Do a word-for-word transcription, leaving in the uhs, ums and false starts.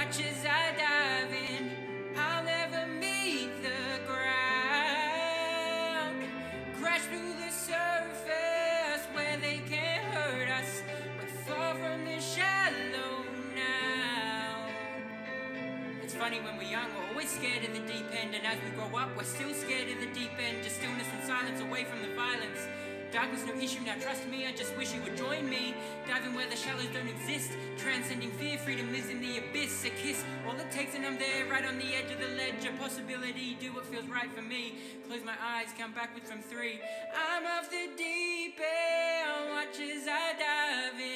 watch as I dive in. I'll never meet the ground. Crash through the surface where they can't hurt us. We're far from the shallow now. It's funny, when we're young, we're always scared of the deep end, and as we grow up, we're still scared of the deep end. Just stillness and silence away from the violence. Darkness no issue, now trust me, I just wish you would join me. Diving where the shallows don't exist. Transcending fear, freedom lives in the abyss. A kiss, all it takes and I'm there, right on the edge of the ledge. A possibility, do what feels right for me. Close my eyes, count backwards from three. I'm off the deep end, watch as I dive in.